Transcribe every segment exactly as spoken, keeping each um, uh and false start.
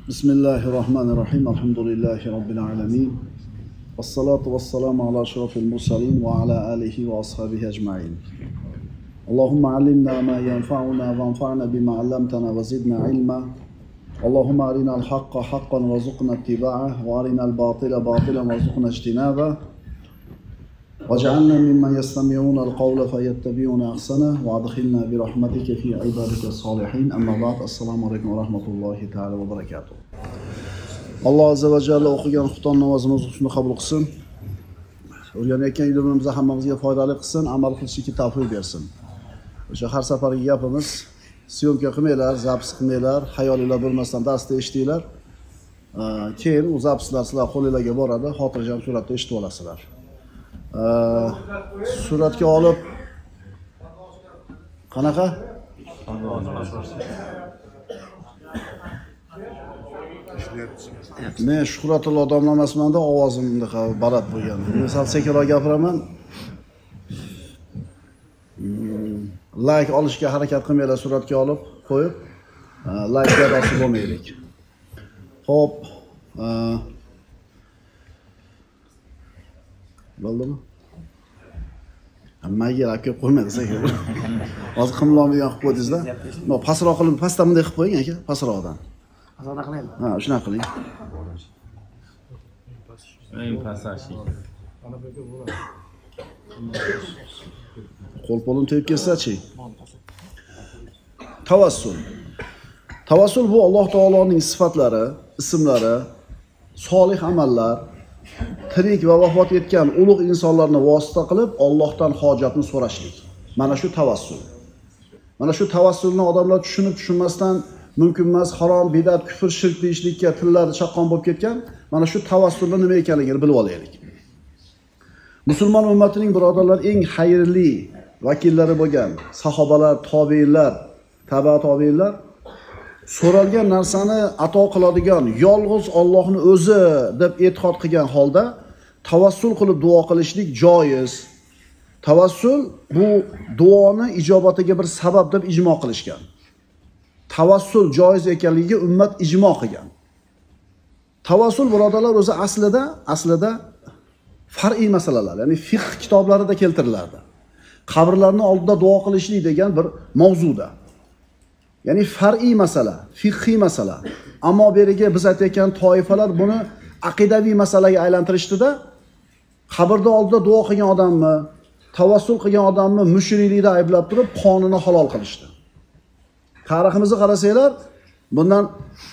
Bismillahirrahmanirrahim. Elhamdülillahi Rabbil alemin. Vessalatu vesselamu ala şerefil mursalin ve ala alihi ve ashabihi ecmaîn. Allahumme allimna ma yenfa'una ve enfa'na bima 'allamtana ve zidna ilma. Allahumme arinal hakka hakkan ve zukna ittiba'ah ve arinal batila batilan ve zukna ijtinabah. وَجَعَلْنَا مِمَّنْ يَسْتَمِعُونَ الْقَوْلَ فَيَتَّبِعُونَ أَحْسَنَهُ وَأَدْخِلْنَا بِرَحْمَتِكَ فِي عِبَادِكَ الصَّالِحِينَ أَمَّا بَعْدُ السَّلَامُ عَلَيْكُمْ وَرَحْمَةُ اللّٰهِ تَعَالَى وَبَرَكَاتُهُ. Alloh azza va jalla o'qigan xufton namozimizni shuni qabul qilsin. O'rganayotgan ilmimizni hammamizga foydali qilsin, amal qilishga tavfiq bersin. O'sha har safargi gapimiz, syomka qilmanglar, zapis qilmanglar, hayolinglar bo'lmasdan darsda eshitinglar. Keyin u zapislar sizlar qo'lingizga boradi, xotirjam suratda eshitib olasizlar. Suratga olib qanaqa? Men Shuhratullo domla emasman-da, ovozim bunaqa baland bo'lgan. Men sal sekinroq gapiraman. Like olishga harakat qilmanglar, suratga olib qo'yib, like bosib bo'lmaylik. Xo'p, bo'ldimi? Hammaga aka qo'ymaydi sen. Hozir qimlolmagan qilib qo'ydingiz-da. No, pastroq qilib, pastdan bunday qilib qo'ying aka, pastroqdan. Pastroqdan qilaymi? Ha, shunaqa qiling. Eng pasashi. Qo'l-qo'lim tegib ketsa-chi. Tavassul. Tavassul bu Alloh taoloning sifatlari, ismlari, solih amallar, tirik va vafot etgan ulug' insonlarni vosita qilib Allohdan hojatni so'rashlik. Mana shu tavassul. Mana shu tavassulni odamlar tushunib tushunmasdan mumkin emas, harom, bidat, kufr, shirk deyishlikka tillari chaqqon bo'lib ketgan. Mana shu tavassulni nima ekanligini bilib olaylik. Musulmon ummatining birodarlar eng xayrli vakillari bo'lgan sahobalar, tobiinlar, taba tobiinlar so'ralgan narsani ato qiladigan yolg'iz Allohning o'zi deb e'tiqod qilgan holda tavassul qilib duo qilishlik joiz. Tavassul bu duoni ijobatiga bir sabab deb ijmo qilishgan. Tavassul joiz ekanligiga ummat ijmo qilgan. Tavassul birodarlar o'zi aslida aslida far'iy masalalar, ya'ni fiqh kitoblarida keltirilardi. Qabrlarning oldida duo qilishlik degan bir mavzuda. Ya'ni far'iy masala, fiqhiy masala. Ammo beriga biz aytayotgan toifalar buni aqidaviy masalaga aylantirishdi-da, qabrda oldida duo qilgan odamni, tavassul qilgan odamni mushriklikda ayblab turib, qonini halol qilishdi. Tariximizni qarasanglar, bundan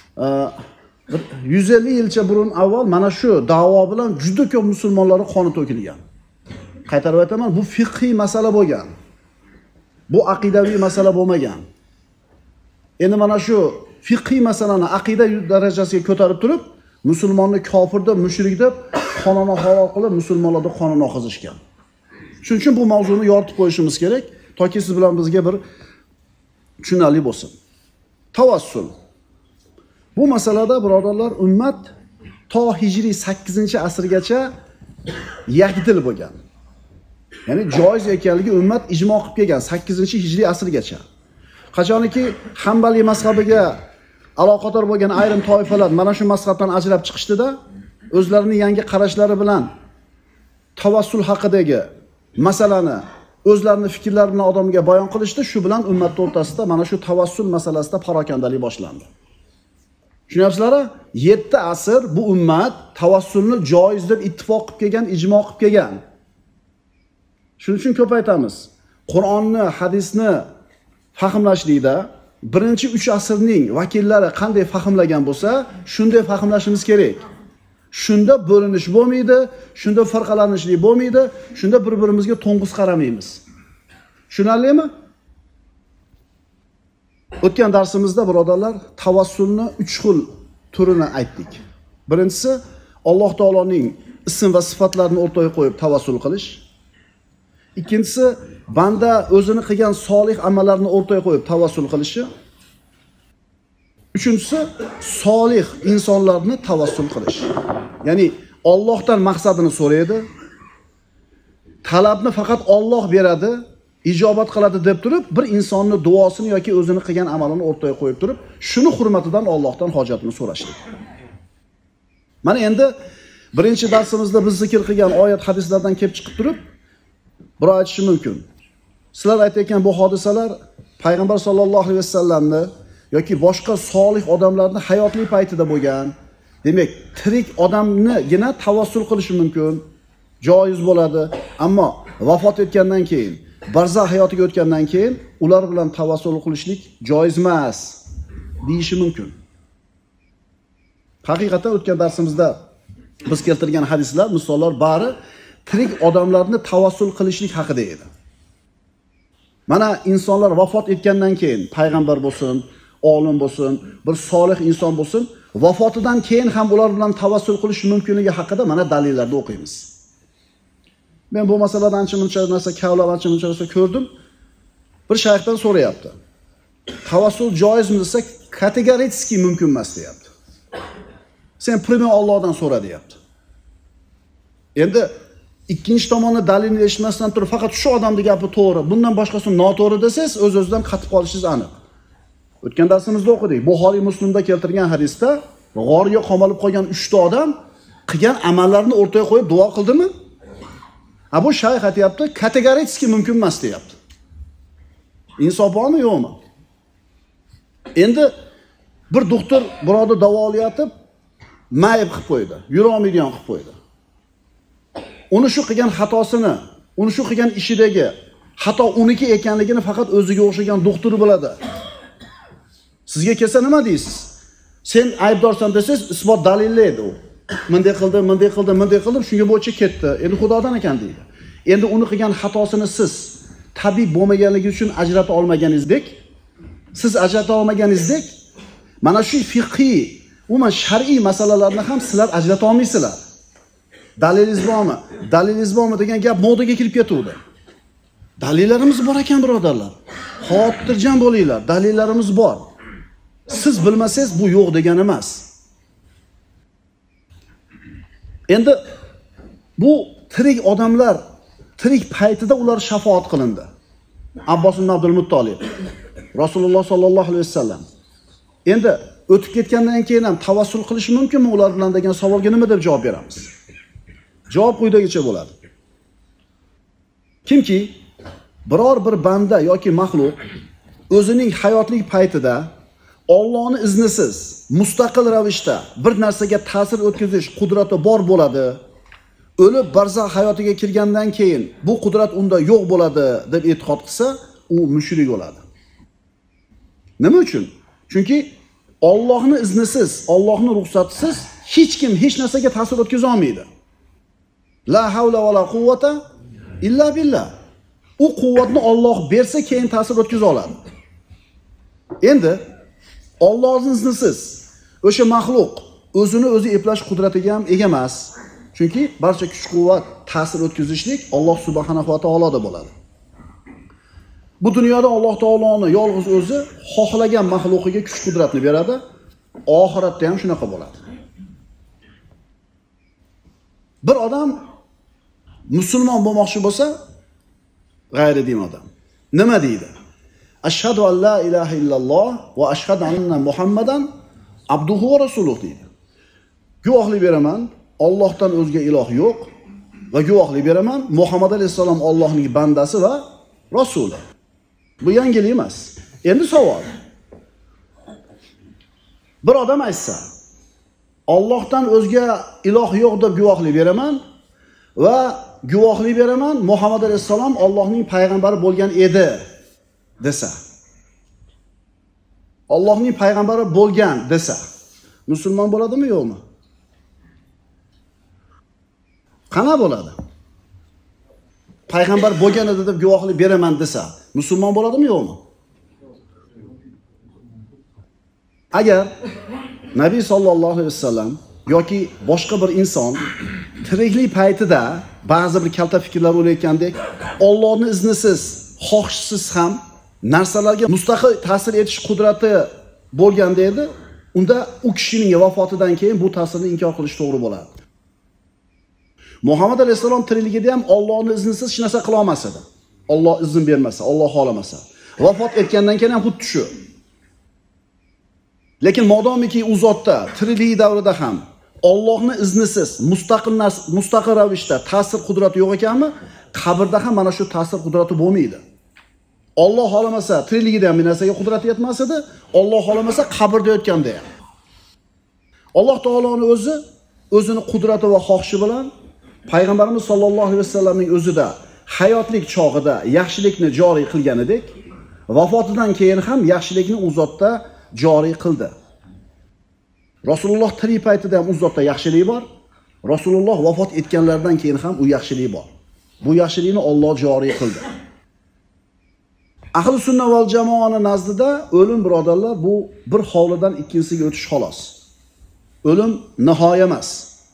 yuz ellik yilcha burun avval mana shu da'vo bilan juda ko'p musulmonlarning qoni to'kilgan. Qaytarib aytaman, bu fiqhiy masala bo'lgan. Bu aqidaviy masala bo'lmagan. Endi mana shu fiqhiy masalani aqida darajasiga ko'tarib turib, musulmonni kofir deb, mushrik deb qonini halol qilib, musulmonlarning qonini oqizishgan. Shuning uchun bu mavzuni yoritib qo'yishimiz kerak, toki siz bilan bizga bir tushunarli bo'lsin. Tavassul. Bu masalada birodarlar ummat to hijriy sakkizinchi asrgacha yakdil bo'lgan. Ya'ni joiz ekanligi ummat ijmo qilib kelgan sakkizinchi hijriy asrgacha. Qachonki Hanbali mazhabiga aloqador bo'lgan ayrim toifalar mana shu mazhabdan ajrab chiqishdi-da, o'zlarining yangi qarashlari bilan tavassul haqidagi masalani o'zlarining fikrlari bilan odamga bayon qilishdi. Shu bilan ummat o'rtasida mana shu tavassul masalasida parokandalik boshlandi. Tushunyapsizlar? yetti asr bu ummat tavassulni joiz deb ittifoq qilib kelgan, ijmo qilib kelgan. Shuning uchun ko'p aytamiz. Qur'onni, hadisni fahmlashlikda birinchi uch asrning vakillari qanday fahmlagan bo'lsa, shunday fahmlashimiz kerak. Shunda bo'linish bo'lmaydi, shunda farqalanishlik bo'lmaydi, shunda bir-birimizga to'ng'iz qaramaymiz. Tushunarlimi? O'tgan darsimizda birodarlar tavassulni uch xil turini aytdik. Birinchisi Alloh taoloning ism va sifatlarini o'rtaga qo'yib tavassul qilish. Ikkinchisi banda o'zini qilgan solih amallarni o'rtaga qo'yib tavassul qilishi. Uchinchisi solih insonlarni tavassul qilish. Ya'ni Allohdan maqsadini so'raydi. Talabni faqat Alloh beradi, ijobat qiladi deb turib, bir insonning duosini yoki o'zini qilgan amalini o'rtaga qo'yib turib, shuni hurmatidan Allohdan hojatini so'rashlik. Mana endi birinchi darsimizda biz zikr qilgan oyat hadislardan kelib chiqib turib, bir aytish mumkin. Sizlar aytayotgan bu hodisalar payg'ambar sollallohu alayhi vasallamni yoki boshqa solih odamlarning hayotli paytida bo'lgan. Demak, tirik odamnigina tavassul qilishi mumkin, joiz bo'ladi, ammo vafot etgandan keyin, barzah hayotiga o'tgandan keyin ular bilan tavassul qilishlik joiz emas deyishi mumkin. Haqiqatan o'tgan darsimizda biz keltirgan hadislar, misollar bari tirik odamlarni tavassul qilishlik haqida edi. Mana insonlar vafot etgandan keyin, payg'ambar bo'lsin, olim bo'lsin, bir solih inson bo'lsin, vafotidan keyin ham ular bilan tavassul qilish mumkinligi haqida mana dalillarda o'qiymiz. Men bu masaladan ancha-muncha narsa kavlab, ancha-muncha narsa ko'rdim. Bir shayxdan so'rayapti. Tavassul joizmi desa, kategoritski mumkin emas deyapti. Sen pulni Allohdan so'ra deyapti. Endi ikkinchi tomonni dalilni eshitmasdan turib, faqat shu odamning gapi to'g'ri, bundan boshqasi noto'g'ri desangiz, o'z-o'zidan qatib qolishingiz aniq. O'tgan darsimizda o'qidik. Buxoriy Muslimda keltirgan hadisda g'orga qamalib qolgan uchta odam qilgan amallarni o'rtaga qo'yib duo qildimi? Ha bu shayx aytayapti, kategoritski mumkin emas deyapti. Insof bormi, yo'qmi? Endi bir doktor birovni davolayotib, mayib qilib qo'ydi, yurolmaydigan qilib qo'ydi. Uni shu qilgan xatosini, uni shu qilgan ishidagi xato uniki ekanligini faqat o'ziga o'xshagan doktor biladi. Sizga kelsa nima deysiz? Sen aybdorsan desangiz, isbot dalillaydi u. Bunday qildim, bunday qildim, bunday qildim, shunga bo'yicha ketdi. Endi Xudodan ekan deydi. Endi uni qilgan xatosini siz tabib bo'lmaganligi uchun ajrata olmaganingizdek, siz ajrata olmaganingizdek, mana shu fiqhiy, umuman shar'iy masalalarni ham sizlar ajrata olmaysizlar. Dalilingiz bormi? Dalilingiz bormi degan gap modaga kirib ketuvdi. Dalillarimiz bor ekan, birodarlar. Xotirjam bo'linglar, dalillarimiz bor. Siz bilmasangiz bu yo'q degani emas. Endi bu tirik odamlar tirik paytida ular shafaat qilindi. Abbos ibn Abdul Muttolib, Rasululloh sollallohu alayhi vasallam. Endi o'tib ketgandan keyin ham tavassul qilish mumkinmi ular bilan degan savolga nima deb javob beramiz? Javob quyidagicha bo'ladi. Kimki biror bir banda yoki maxluq o'zining hayotlik paytida Allohning iznisiz, mustaqil ravishda bir narsaga ta'sir o'tkazish qudrati bor bo'ladi. O'lib barzah hayotiga kirgandan keyin bu qudrat unda yo'q bo'ladi deb e'tiqod qilsa, u mushrik bo'ladi. Nima uchun? Chunki Allohning iznisiz, Allohning ruxsatisiz hech kim hech narsaga ta'sir o'tkaza olmaydi. La havla va la quvvata illa billah. U quvvatni Alloh bersa keyin ta'sir o'tkaza oladi. Endi Allohning iznisiz o'sha maxluq o'zini o'zi eplash qudratiga ham ega emas. Chunki barcha kuch-quvvat, ta'sir o'tkazishlik Alloh subhanahu va taoloda bo'ladi. Bu dunyoda Alloh taoloning yolg'iz o'zi xohlagan maxluqiga kuch-qudratni beradi. Oxiratda ham shunaqa bo'ladi. Bir odam musulmon bo'lmoqchi bo'lsa, g'ayri din odam nima deydi? Ashhadu an la ilaha illalloh va ashhadu anna Muhammadan abduhu va rasuluhu deydi. Guvohlik beraman, Allohdan o'zga iloh yo'q va guvohlik beraman, Muhammad alayhisalom Allohning bandasi va rasuli. Bu yangilik emas. Endi savol. Bir odam aytsa, Allohdan o'zga iloh yo'q deb guvohlik beraman va guvohlik beraman, Muhammad alayhisalom Allohning payg'ambari bo'lgan edi desa. Allohning payg'ambari bo'lgan desa, musulmon bo'ladimi, yo'qmi? Qana bo'ladi? Payg'ambar bo'lgan edi deb guvohlik beraman desa, musulmon bo'ladimi, yo'qmi? Agar Nabiy sallallohu alayhi vasallam yoki boshqa bir inson tiriklik paytida ba'zi bir kalta fikrlar o'ylayotgandek, Allohning iznisiz, xohishsiz ham narsalarga mustaqil ta'sir etish qudrati bo'lganda edi, unda u kishining vafotidan keyin bu ta'sirni inkor qilish to'g'ri bo'ladi. Muhammad alayhisalom tirikligida ham Allohning iznisiz hech narsa qila olmas edi. Alloh izn bermasa, Alloh xohlamasa. Vafot etgandan keyin ham xuddi shu. Lekin modomiki u zotda tiriklik davrida ham Allohning iznisiz mustaqil mustaqil ravishda ta'sir qudrati yo'q ekanmi, qabrda ham mana shu ta'sir qudrati bo'lmaydi. Alloh xohlamasa tirikligida ham bir narsaga qudrat yetmas edi, Alloh xohlamasa qabrda yotganda ham. Alloh taoloning o'zi o'zini qudrati va xohishi bilan payg'ambarimiz sollallohu alayhi vasallamning o'zida hayotlik chog'ida yaxshilikni joriy qilganidek, vafotidan keyin ham yaxshilikni u zotda joriy qildi. Rasululloh tirik paytida ham u zotda yaxshilik bor. Rasululloh vafot etganlardan keyin ham u yaxshilik bor. Bu yaxshilikni Alloh joriy qildi. Ahli sunna val jamoaning nazdida o'lim birodarlar bu bir hovlidan ikkinchisiga o'tish xolos. O'lim nihoya emas.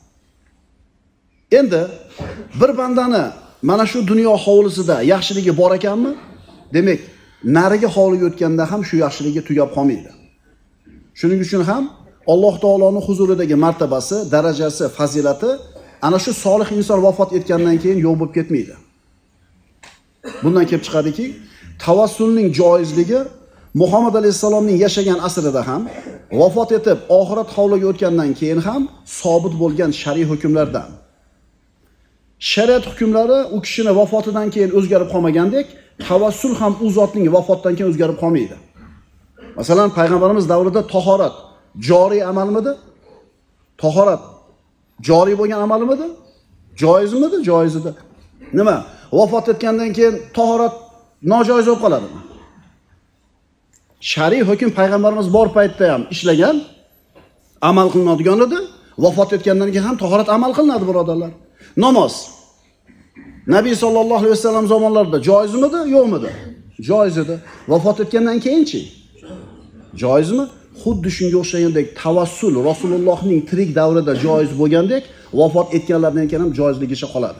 Endi bir bandani mana shu dunyo hovlisida yaxshiligi bor ekanmi? Demak, nariga hovliga o'tganda ham shu yaxshiligi tugab qolmaydi. Shuning uchun ham Alloh taoloning huzuridagi martabasi, darajasi, fazilati ana shu solih inson vafot etgandan keyin yo'q bo'lib ketmaydi. Bundan kelib chiqadiki, tavassulning joizligi Muhammad alayhisalomning yashagan asrida ham, vafot etib oxirat hovliga o'tgandan keyin ham sobit bo'lgan shariy hukmlardan. Shariat hukmlari u kishini vafotidan keyin o'zgarib qolmagandek, tavassul ham u zotning vafotdan keyin o'zgarib qolmaydi. Masalan, payg'ambarimiz davrida tahorat joriy amalmidi? Tahorat joriy bo'lgan amalmidi? Joizmidi? Joiz edi. Nima? Vafot etgandan keyin tahorat nojoiz bo'lib qoladimi? Shariy hukm payg'ambarimiz bor paytda ham ishlagan, amal qilinadigan edi. Vafot etgandan keyin ham tahorat amal qilinadi, birodarlar. Namoz Nabiy sallallohu alayhi vasallam zamonlarida joizmidi, yo'qmidi? Joiz edi. Vafot etgandan keyinchi? Joizmi? Xuddi shunga o'xshagandek tavassul Rasulullohning tirik davrida joiz bo'lgandek, vafot etganlardan keyin ham joizligicha qoladi.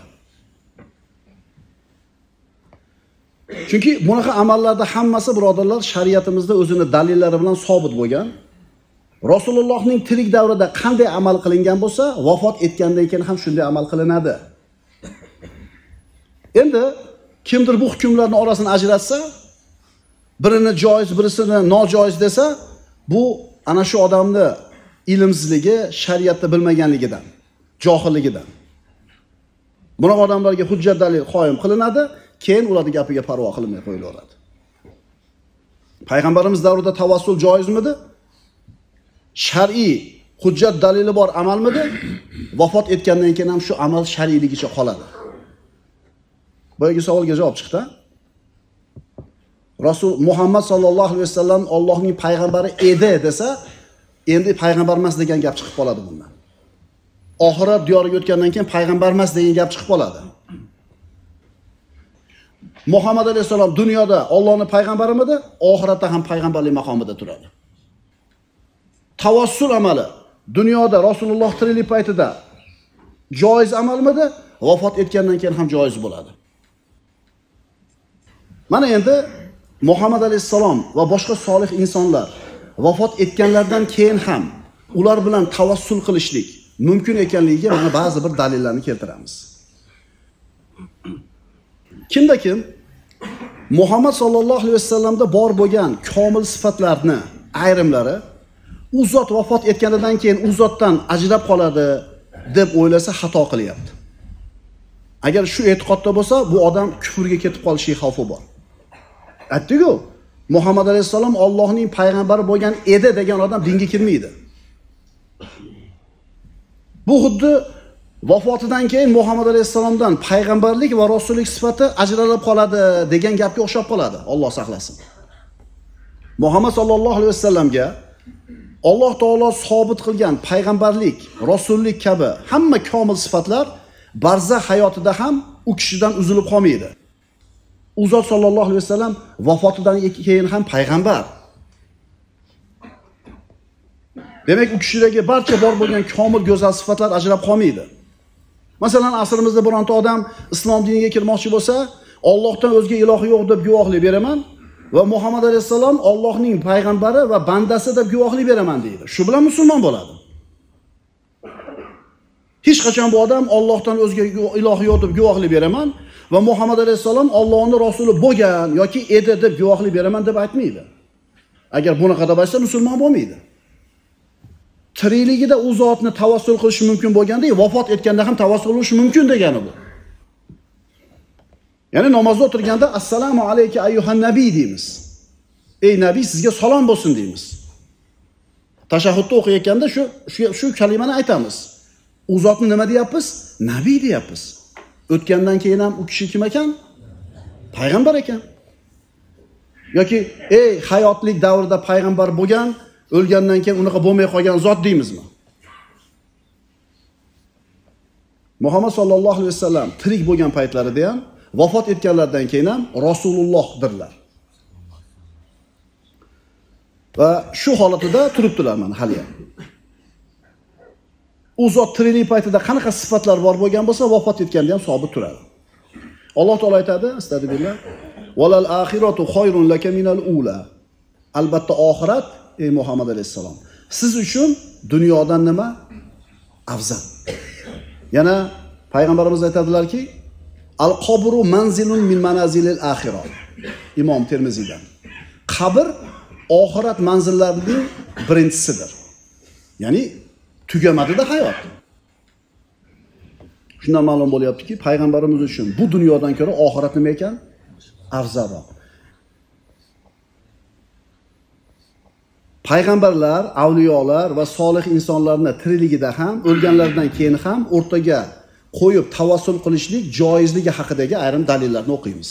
Chunki bunaqa amallarda hammasi birodarlar shariatimizda o'zini dalillari bilan sobit bo'lgan. Rasulullohning tirik davrida qanday amal qilingan bo'lsa, vafot etgandan keyin ham shunday amal qilinadi. Endi kimdir bu hukmlarning orasini ajratsa, birini joiz, birisini nojoiz desa, bu ana shu odamni ilmsizligi, shariatni bilmaganligidan, johilligidan. Bunaqa odamlarga hujjat dalil qoyim qilinadi, keyin ularning gapiga parvo qilmay qo'yilaveradi. Payg'ambarimiz davrida tavassul joizmidi? Shar'iy hujjat dalili bor amalmidi? Vafot etgandan keyin ham shu amal shar'iyligicha qoladi. Boyagi savolga javob chiqdi. Rasul Muhammad sallallohu alayhi vasallam Allohning payg'ambari edi desa, endi payg'ambar emas degan gap chiqib qoladi bundan. Oxirat diyoriga o'tgandan keyin payg'ambar emas degan gap chiqib qoladi. Muhammad alayhisalom dunyoda Allohning payg'ambarimidi? Oxiratda ham payg'ambarlik maqomida turadi. Tavassul amali dunyoda Rasululloh tiriklik paytida joiz amalmidi? Vafot etgandan keyin ham joiz bo'ladi. Mana endi Muhammad alayhisalom va boshqa solih insonlar vafot etganlardan keyin ham ular bilan tavassul qilishlik mumkin ekanligiga mana ba'zi bir dalillarni keltiramiz. Kimda kim Muhammad sallallohu alayhi vasallamda bor bo'lgan komil sifatlarni ayrimlari u zot vafot etganidan keyin u zotdan ajrab qoladi deb o'ylasa xato qilyapti. Agar shu e'tiqodda bo'lsa, bu odam kufrga ketib qolishi xavfi bor. Aytdik-ku, Muhammad alayhisalom Allohning payg'ambari bo'lgan edi degan odam dinga kirmaydi. Bu xuddi vafotidan keyin Muhammad alayhisalomdan payg'ambarlik va rasullik sifati ajralib qoladi degan gapga o'xshab qoladi. Alloh saqlasin. Muhammad sallallohu alayhi vasallamga Alloh taolo sobit qilgan payg'ambarlik, rasullik kabi hamma komil sifatlar barzah hayotida ham u kishidan uzilib qolmaydi. U zot sallallohu alayhi vasallam vafotidan keyin ham payg'ambar. Demak, u kishidagi barcha bor bo'lgan komil go'zal sifatlar ajrab qolmaydi. Masalan, asrimizda bironta odam islom diniga kirmoqchi bo'lsa, Allohdan o'zga iloh yo'q deb guvohlik beraman va Muhammad alayhisalom Allohning payg'ambari va bandasi deb guvohlik beraman deydi. Shu bilan musulmon bo'ladi. Hech qachon bu odam Allohdan o'zga iloh yo'q deb guvohlik beraman va Muhammad alayhisalom Allohning rasuli bo'lgan yoki edi deb guvohlik beraman deb aytmaydi. Agar bunaqa deb aytsa musulmon bo'lmaydi. Tirikligida u zotni tavassul qilish mumkin bo'lganda, vafot etganda ham tavassul qilish mumkin degani bu. Ya'ni namozda o'tirganda assalomu alayka ayyuhan nabiy deymiz. Ey nabiy, sizga salom bo'lsin deymiz. Tashahhudda o'qiyotganda shu shu shu kalimani aytamiz. U zotni nima deyapmiz? Nabiy deyapmiz. O'tgandan keyin ham u kishi kim ekan? Payg'ambar ekan. Yoki ey hayotlik davrida payg'ambar bo'lgan, o'lgandan keyin unaqa bo'lmay qolgan zot deymizmi? Muhammad sallallohu alayhi vasallam tirik bo'lgan paytlarida ham, vafot etganlardan keyin ham Rasulullohdirlar. Va shu holatida turibdilar mana hali ham. U zot tiriklik paytida qanaqa sifatlar bor bo'lgan bo'lsa, vafot etganda ham sobit turadi. Alloh taolo aytadi, astagfirullah, "Valal axiratu khayrun laka minal ula." Albatta oxirat, ey Muhammad alayhisalom, siz uchun dunyodan nima afzal. Yana payg'ambarimiz aytadilarki, "Al-qabru manzilun min manazilil axirah." Imom Termiziydan. Qabr oxirat manzillarining birinchisidir. Ya'ni tugamadida hayot. Shundan ma'lum bo'lyaptiki, payg'ambarimiz uchun bu dunyodan ko'ra oxirat nima ekan? Afzalroq. Payg'ambarlar, avliyolar va solih insonlarning tirikligida ham, o'lganlaridan keyin ham o'rtaga qo'yib tavassul qilishlik joizligi haqidagi ayrim dalillarni o'qiymiz.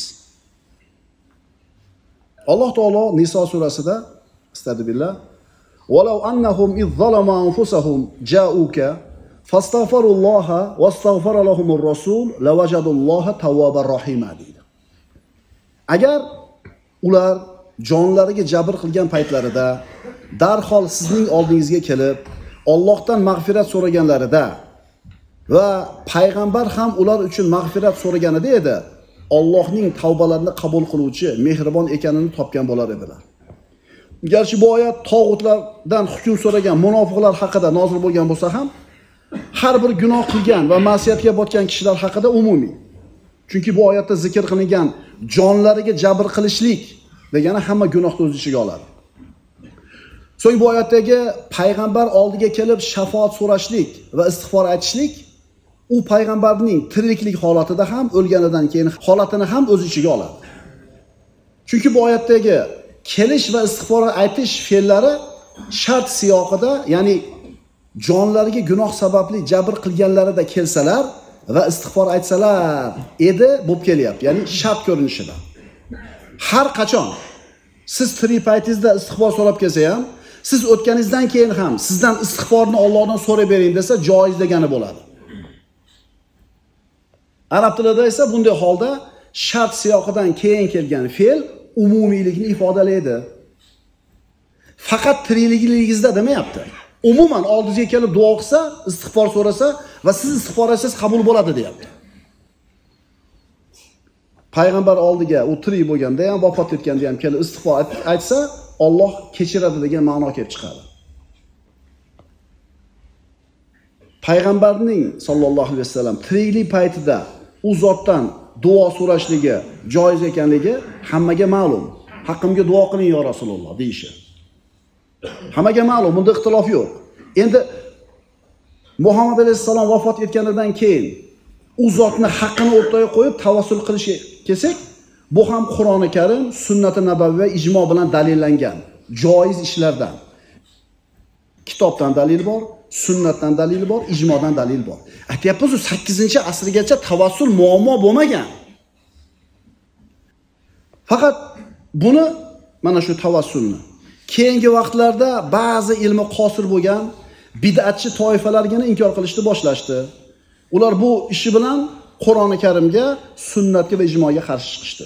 Alloh taolo Niso surasida astagfirullah, "Walau annahum iz zalama anfusahum ja'uka fastaghfirulloha wastaghfara lahumur rasul lawajadulloha tawwabar rahima" deydi. Agar ular jonlariga jabr qilgan paytlarida darhol sizning oldingizga kelib, Allohdan mag'firat so'raganlarida va payg'ambar ham ular uchun mag'firat so'raganida edi, Allohning tavbalarini qabul qiluvchi mehribon ekanini topgan bo'lar edilar. Garchi bu oyat tog'utlardan hukm so'ragan munofiqlar haqida nozil bo'lgan bo'lsa ham, har bir gunoh qilgan va ma'siyatga botgan kishilar haqida umumiy. Chunki bu oyatda zikr qilingan jonlariga jabr qilishlik degani hamma gunohni o'z ichiga oladi. So'ng bu oyatdagi payg'ambar oldiga kelib shafaat so'rashlik va istig'for aytishlik u payg'ambarning tiriklik holatida ham, o'lganidan keyin holatini ham o'z ichiga oladi. Chunki bu oyatdagi kelish va istig'for aytish fe'llari shart siyoqida, ya'ni jonlariga gunoh sababli jabr qilganlarida kelsalar va istig'for aytsalar edi bo'lib kelyapti. Ya'ni shart ko'rinishida. Har qachon siz tirik paytingizda istig'for so'rab kelsa ham, siz o'tganingizdan keyin ham sizdan istig'forni Allohdan so'rab bering desa joiz degani bo'ladi. Arab tilida esa bunday holda shart siyoqidan keyin kelgan fe'l umumiylikni ifodalaydi. Faqat tirikligingizda demayapti. Umuman oldingizga kelib duo qilsa, istig'for so'rasa va siz istig'for etsangiz qabul bo'ladi deyapti. Payg'ambar oldiga u tirik bo'lganda ham, vafot etganda ham kelib istig'for aytsa, Alloh kechiradi degan ma'no kelib chiqadi. Payg'ambarning sallallohu alayhi vasallam tiriklik paytida u zotdan duo so'rashligi joiz ekanligi hammaga ma'lum. Haqqimga duo qiling yo Rasululloh deyishi. Hammaga ma'lum, bunda ixtilof yo'q. Endi Muhammad alayhisalom vafot etganidan keyin u zotni haqqini o'rtaga qo'yib tavassul qilishga kelsak, bu ham Qur'oni Karim, sunnat-i nabavviy va ijmo bilan dalillangan joiz ishlardan. Kitobdan dalil bor, sunnatdan dalil bor, ijmodan dalil bor. Aytyapmiz, sakkizinchi asrgacha tavassul muammo bo'lmagan. Faqat buni mana shu tavassulni keyingi vaqtlarda ba'zi ilmi qosir bo'lgan bid'atchi toifalargina inkor qilishni boshlashdi. Ular bu ishi bilan Qur'oni Karimga, sunnatga va ijmoga qarshi chiqishdi.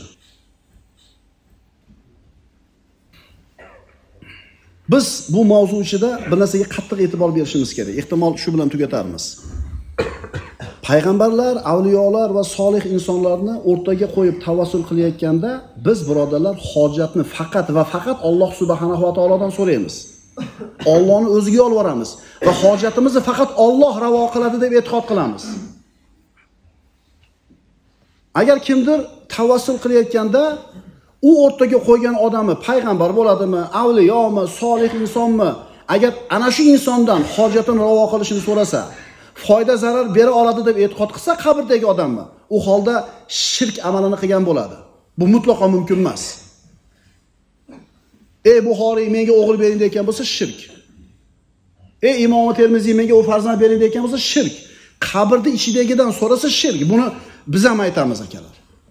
Biz bu mavzu ichida bir narsaga qattiq e'tibor berishimiz kerak. Ehtimol shu bilan tugatarmiz. Payg'ambarlar, avliyolar va solih insonlarni o'rtaga qo'yib tavassul qilayotganda biz birodarlar hojatni faqat va faqat Alloh subhanahu va taolodan so'raymiz. Allohni o'ziga yolvoramiz va hojatimizni faqat Alloh ravo qiladi deb e'tiqod qilamiz. Agar kimdir tavassul qilayotganda u o'rtaga qo'ygan odami payg'ambar bo'ladimi, avliyomi, solih insonmi, agar ana shu insondan hojatini ravo qilishini so'rasa, foyda zarar bera oladi deb e'tiqod qilsa qabrdagi odammi, u holda shirk amalini qilgan bo'ladi. Bu mutlaqo mumkin emas. Ey Buxoriy menga o'g'il bering degan bo'lsa shirk. Ey Imom Termiziy menga o farzand bering degan bo'lsa shirk. Qabrning ichidagidan so'rasa shirk. Buni biz ham aytamiz akalar.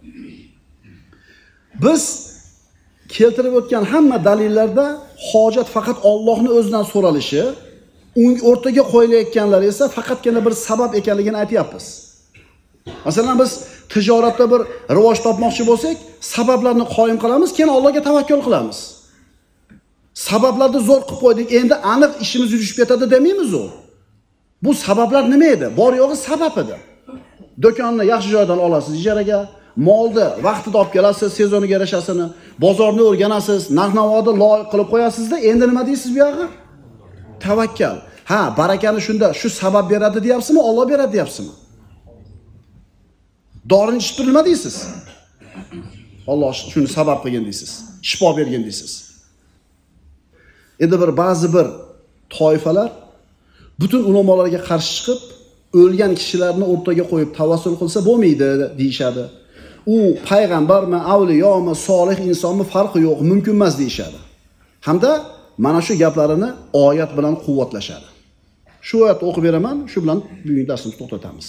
Biz keltirib o'tgan hamma dalillarda hojat faqat Allohning o'zidan so'ralishi, ung o'rtaga qo'yilayotganlar esa faqatgina bir sabab ekanligini aytyapmiz. Masalan biz tijoratda bir rivoj topmoqchi bo'lsak, sabablarni qoyim qilamiz, keyin Allohga tavakkul qilamiz. Sabablarni zo'r qilib qo'ydik, endi aniq ishimiz yurishib ketadi demaymiz u. Bu sabablar nima edi? Bor yo'g'i sabab edi. Do'konni yaxshi joydan olasiz ijaraga, molni vaqtida olib kelasiz, sezoniga yarashasini, bozorni o'rganasiz, narx-navoni loyiq qilib qo'yasizda, endi nima deysiz bu yog'i? Tavakkal. Ha, barakani shunda shu sabab beradi deyapsizmi, Alloh beradi deyapsizmi? Dorini ichib turilma deysiz. Alloh shuni sabab qilgan deysiz. Shifo bergan deysiz. Endi bir ba'zi bir toifalar butun ulamolarga qarshi chiqib, o'lgan kishilarni o'rtaga qo'yib tavassul qilsa bo'lmaydi deyshadi. U payg'ambarmi, avliyomi, solih insonmi farqi yo'q, mumkin emas deyshadi. Hamda mana shu gaplarini oyat bilan quvvatlashadi. Shu oyatni o'qib beraman, shu bilan bugungi darsimizni to'xtatamiz.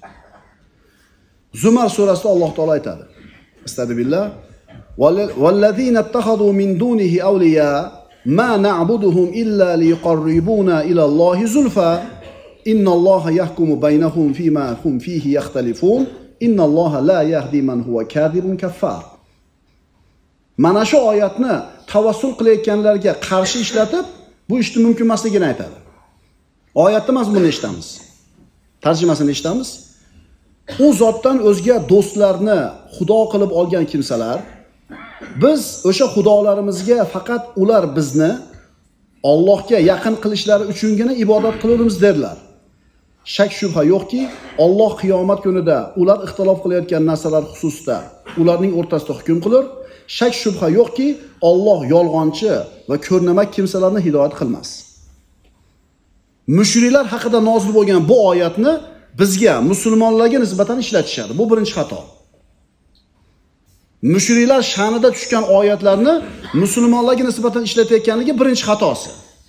Zumar surasida Alloh taolo aytadi. Astagfirullah. Vallazina ittakhadu min dunihi awliya ma na'buduhum illa liqarribuna ila Allohi zulfa innalloha yahkumu baynahum fima hum fihi yakhtalifun innalloha la yahdi man huwa kadibun kaffar. Mana shu oyatni tavassul qilayotganlarga qarshi ishlatib, bu ishni mumkin emasligini aytadi. Oyatni mazmunini eshitamiz. Tarjimasini eshitamiz. U zotdan o'zga do'stlarni xudo qilib olgan kimsalar, biz o'sha xudolarimizga faqat ular bizni Allohga yaqin qilishlari uchungina ibodat qilamiz derlar. Shak shubha yo'qki, Alloh qiyomat kunida ular ixtilof qilayotgan narsalar xususida ularning o'rtasida hukm qilar. Shak shubha yo'qki, Alloh yolg'onchi va ko'rnamak kimsalarni hidoyat qilmas. Mushriklar haqida nozil bo'lgan bu oyatni bizga, musulmonlarga nisbatan ishlatishadi. Bu birinchi xato. Mushriklar sha'nida tushgan oyatlarni musulmonlarga nisbatan ishlatayotganligi birinchi xatosi.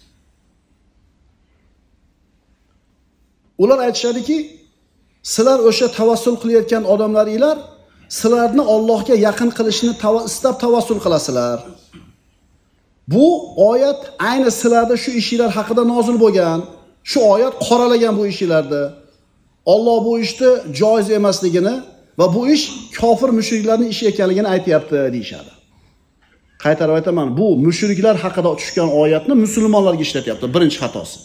Ular aytishadiki, sizlar o'sha tavassul qilayotgan odamlaringlar sizlarni Allohga yaqin qilishni istab tavassul qilasizlar. Bu oyat ayni sizlarda shu ishlar haqida nozil bo'lgan. Shu oyat qoralagan bu ishlarni. Alloh bu ishni joiz emasligini va bu ish kofir mushriklarning ishi ekanligini aytayapti deyshadi. Qaytarib aytaman, bu mushriklar haqida tushgan oyatni musulmonlarga ishlatyapti. Birinchi xatosi.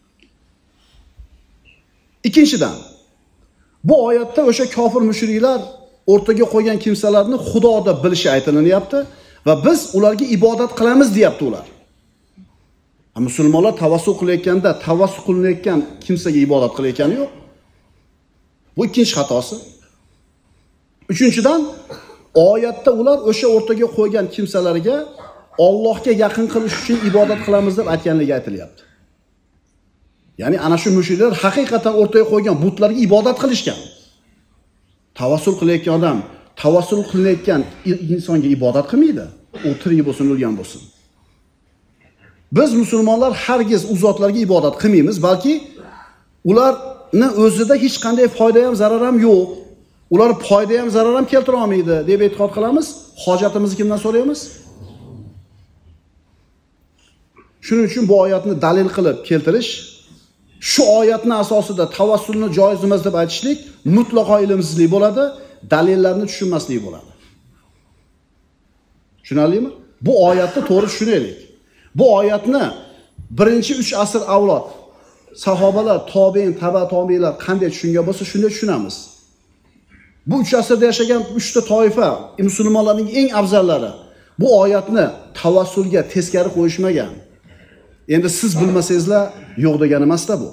Ikkinchidan, bu oyatda o'sha kofir mushriklar o'rtaga qo'ygan kimsalarni Xudo deb bilishi aytilyapti va biz ularga ibodat qilamiz deyapti ular. Musulmonlar tavassul qilayotganda tavassul qilinayotgan kimsaga ibodat qilayotgani yo'q. Bu ikkinchi xatosi. Uchinchidan, oyatda ular o'sha o'rtaga qo'ygan kimsalarga Allohga yaqin qilish uchun ibodat qilamiz deb aytganligi aytilyapti. Ya'ni ana shu mushriklar haqiqatan o'rtaga qo'ygan butlarga ibodat qilishgan. Tavassul qilayotgan odam, tavassul qilayotgan insonga ibodat qilmaydi. U tirik bo'lsin, o'lgan bo'lsin. Biz musulmonlar hargiz u zotlarga ibodat qilmaymiz, balki ularni o'zida hech qanday foyda ham, zarar ham yo'q. Ular foyda ham, zarar ham keltira olmaydi deb e'tiqod qilamiz. Hojatimizni kimdan so'raymiz? Shuning uchun bu oyatni dalil qilib keltirish, shu oyatning asosida tavassulni joiz emas deb aytishlik mutlaqo ilmsizlik bo'ladi, dalillarni tushunmaslik bo'ladi. Tushunarlimi? Bu oyatni to'g'ri tushunaylik. Bu oyatni birinchi uch asr avlod sahobalar, tobein, taba tobeinlar qanday tushungan bo'lsa, shunday tushunamiz. Bu uch asrda yashagan uchta toifa, musulmonlarning eng afzallari bu oyatni tavassulga teskari qo'yishmagan. Endi siz bilmasangizlar yo'q degani emas-da bu.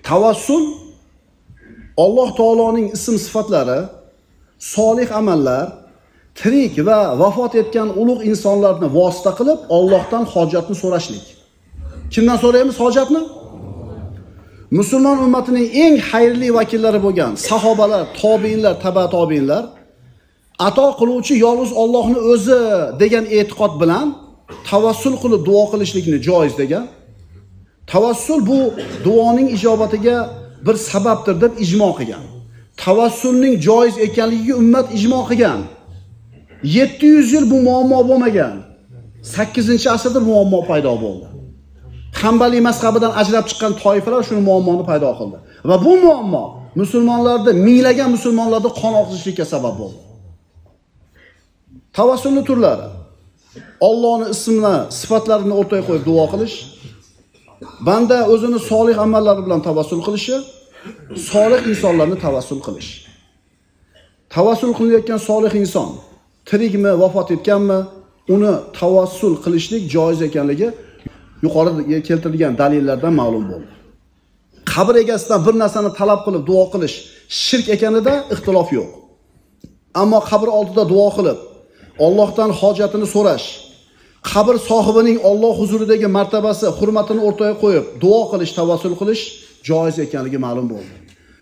Tavassul Alloh taoloning ism sifatlari, solih amallar, tirik va vafot etgan ulug' insonlarni vosita qilib Allohdan hojatni so'rashlik. Kimdan so'raymiz hojatni? Musulmon ummatining eng xayrli vakillari bo'lgan sahobalar, tobiinlar, taba tobiinlar ato qiluvchi yolg'iz Allohning o'zi degan e'tiqod bilan tavassul qilib duo qilishlikni joiz degan. Tavassul bu duoning ijobatiga bir sababdir deb ijmo qilgan. Tavassulning joiz ekanligiga ummat ijmo qilgan. yetti yuz yil bu muammo bo'lmagan. sakkizinchi asrda muammo paydo bo'ldi. Hanbaliy mazhabidan ajrab chiqqan toifalar shuni muammoni paydo qildi. Va bu muammo musulmonlarda, minglagan musulmonlarda qon oqizishlikka sabab bo'ldi. Tavassulning turlari: Allohning ismini, sifatlarini o'rtaga qo'yib duo qilish, banda o'zini solih amallari bilan tavassul qilishi, solih insonlarni tavassul qilish. Tavassul qilayotgan solih inson tirikmi, vafot etganmi, uni tavassul qilishlik joiz ekanligi yuqorida keltirilgan dalillardan ma'lum bo'ldi. Qabr egasidan bir narsani talab qilib duo qilish shirk ekanida ixtilof yo'q. Ammo qabr oldida duo qilib Allohdan hojatini so'rash, qabr sohibining Alloh huzuridagi martabasi, hurmatini o'rtaga qo'yib duo qilish, tavassul qilish joiz ekanligi ma'lum bo'ldi.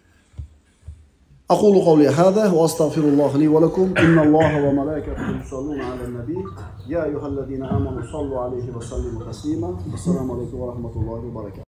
Aqulu qawli hada va astaghfirulloh li va lakum. Innalloha va malaikatahu yusalluna alan nabiy. Ya ayyuhallazina amanu sallu alayhi va sallimu taslima. Assalomu alaykum va rahmatullohi va barakatuh.